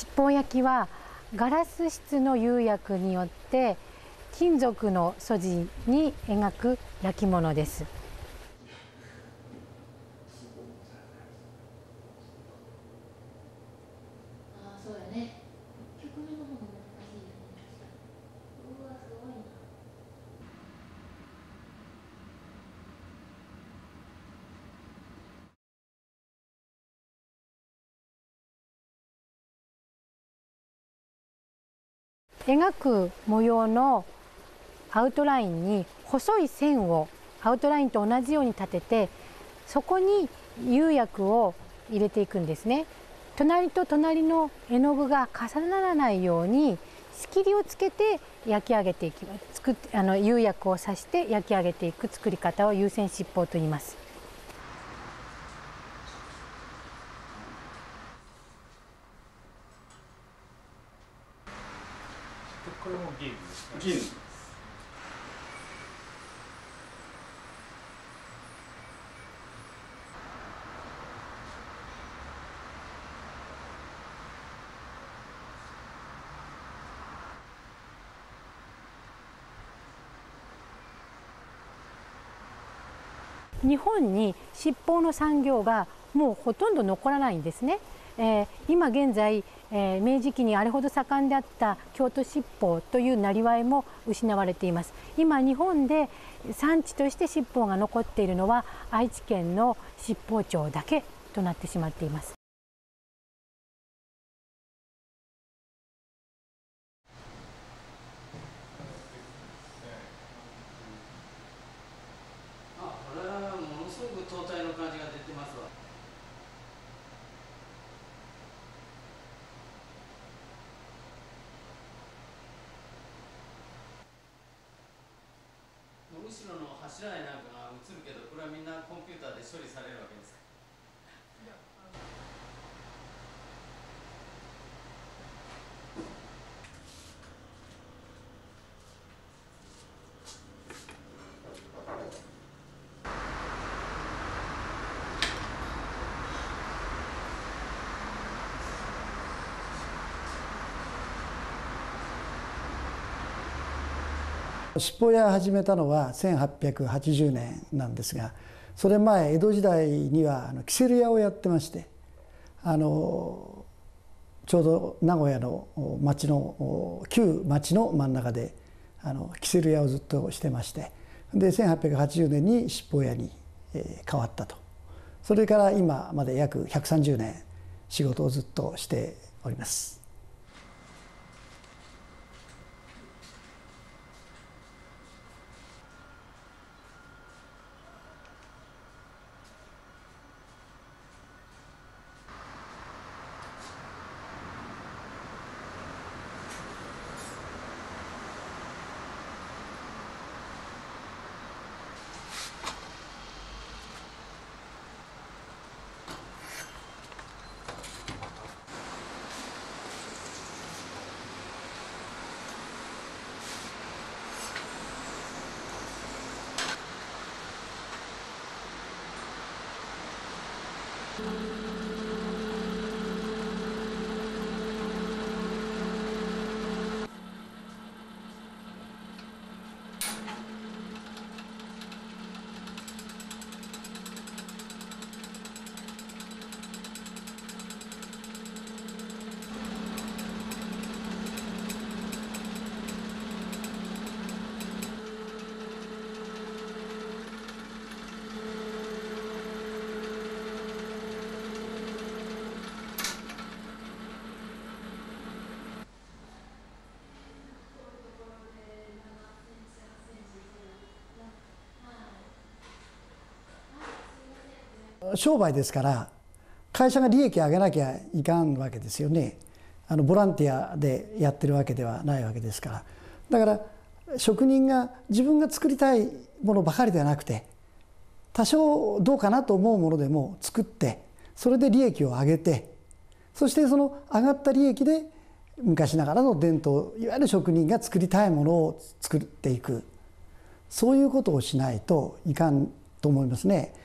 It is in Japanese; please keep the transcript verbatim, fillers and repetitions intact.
七宝焼きはガラス質の釉薬によって金属の素地に描く焼き物です。描く模様のアウトラインに細い線をアウトラインと同じように立てて、そこに釉薬を入れていくんですね。隣と隣の絵の具が重ならないように仕切りをつけて焼き上げていきます。作ってあの釉薬をさして焼き上げていく作り方を釉染七宝と言います。 これも銀ですか？ 銀です。 日本に七宝の産業がもうほとんど残らないんですね。えー、今現在、えー、明治期にあれほど盛んであった京都七宝というなりわいも失われています。今日本で産地として七宝が残っているのは愛知県の七宝町だけとなってしまっています。 あ、これはものすごく灯体の感じが出てますわ。後ろの柱やなんかが映るけど、これはみんなコンピューターで処理されるわけですか？ 七宝屋を始めたのはせんはっぴゃくはちじゅうねんなんですが、それ前江戸時代にはキセル屋をやってまして、あのちょうど名古屋の町の旧町の真ん中であのキセル屋をずっとしてまして、でせんはっぴゃくはちじゅうねんに七宝屋に変わったと。それから今まで約ひゃくさんじゅうねん仕事をずっとしております。商売ですから会社が利益を上げなきゃいかんわけですよね。あのボランティアでやってるわけではないわけですから。だから職人が自分が作りたいものばかりではなくて、多少どうかなと思うものでも作って、それで利益を上げて、そしてその上がった利益で昔ながらの伝統、いわゆる職人が作りたいものを作っていく、そういうことをしないといかんと思いますね。